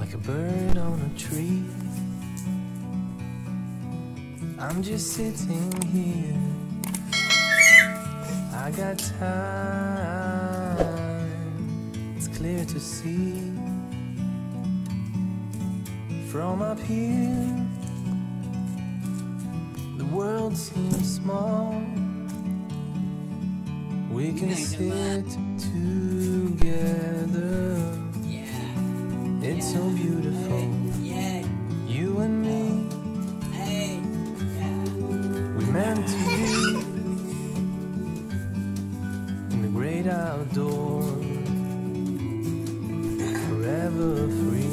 like a bird on a tree. I'm just sitting here, I got time, it's clear to see. From up here, the world seems small. We can sit together. It's so beautiful, you and me. We're meant to be in the great outdoors, forever free.